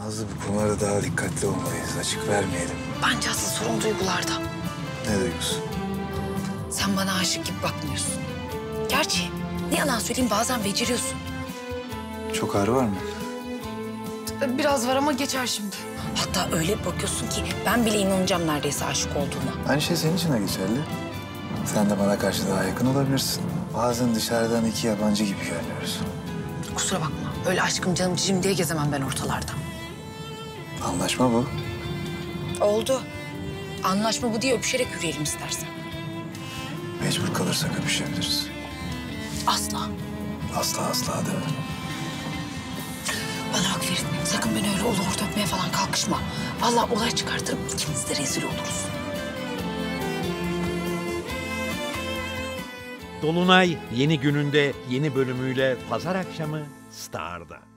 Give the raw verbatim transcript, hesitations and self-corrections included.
Nazlı, bu konularda daha dikkatli olmalıyız. Açık vermeyelim. Bence asıl sorun duygularda. Ne duygusu? Sen bana aşık gibi bakmıyorsun. Gerçi ne yalan söyleyeyim, bazen beceriyorsun. Çok ağrı var mı? Biraz var ama geçer şimdi. Hatta öyle bir bakıyorsun ki ben bile inanacağım neredeyse aşık olduğuna. Aynı şey senin için de geçerli. Sen de bana karşı daha yakın olabilirsin. Bazen dışarıdan iki yabancı gibi görünüyoruz. Kusura bakma. Öyle aşkım canım cicim diye gezemem ben ortalarda. Anlaşma bu. Oldu. Anlaşma bu diye öpüşerek yürüyelim istersen. Mecbur kalırsak öpüşebiliriz. Asla. Asla asla değil mi? Bana bak Ferit, sakın beni öyle ulu orta öpmeye falan kalkışma. Vallahi olay çıkartırım, ikimiz de rezil oluruz. Dolunay yeni gününde yeni bölümüyle pazar akşamı Star'da.